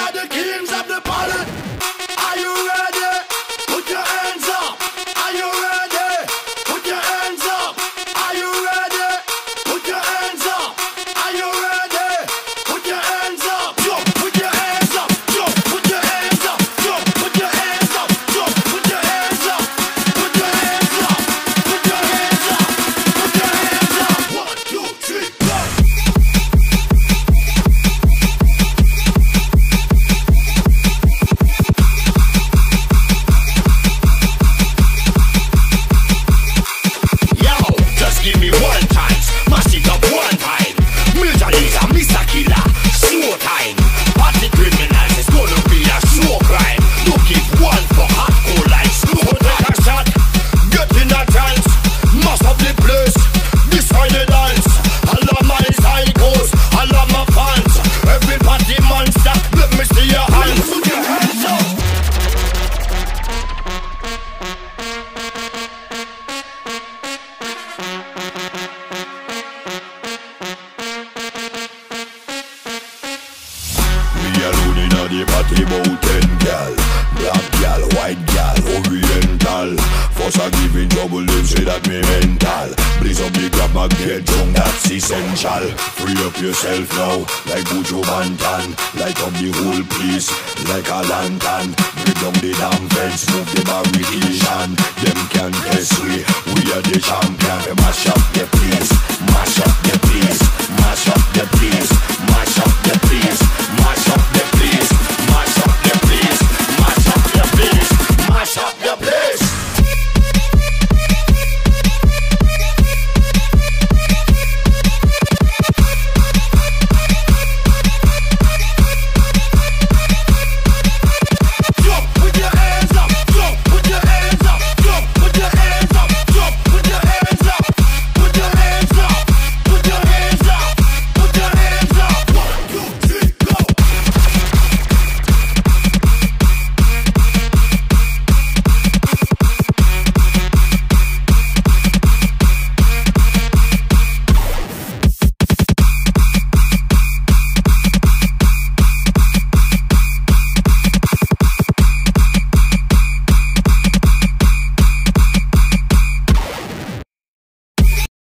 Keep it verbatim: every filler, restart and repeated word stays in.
are the kings of the party. Are you ready? Put your hands up. Are you ready? Put your hands up. Are you ready? Put your hands up. Are you ready? Put your hands up. Jump, put your hands up. Jump, put your hands up. Jump, put your hands up. Jump, put your hands up. Put your hands up. Put your hands up. Put your hands up. One, two, three, go. Give me one time, mash it up one time. Major Lazer, Mister Killer, show time. Party criminals, it's gonna be a show crime. Don't give one for hardcore like slow. Take a shot, get in a trance, mash up the place. This how the dance. All of my psychos, all of my fans. Every party monster, let me see your hands. Put your hands up. Alone inna the party bout ten gal. Black gal, white gal, oriental. First I giving trouble, them say that me mental. Blaze up the grab bag, get drunk, that's essential. Free up yourself now, like Buju Banton. Light up the whole place, like a lantern. Break down the damn fence, move the barricade. Them can't test we, we are the champion. We mash up the place, mash up the place, mash up the place, mash up the place.